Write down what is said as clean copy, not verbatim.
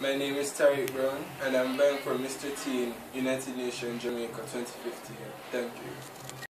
My name is Tariq Brown and I'm vying for Mr. Teen United Nations Jamaica 2015. Thank you.